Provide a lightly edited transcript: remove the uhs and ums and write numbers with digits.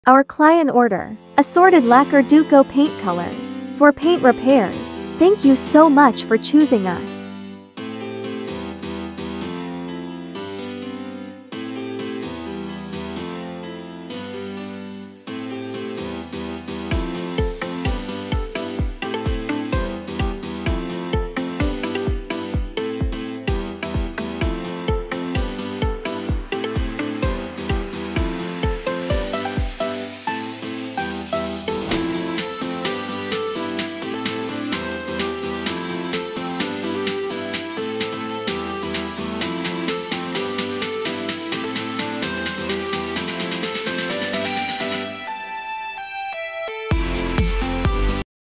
Our client order: assorted lacquer Duco paint colors for paint repairs. Thank you so much for choosing us.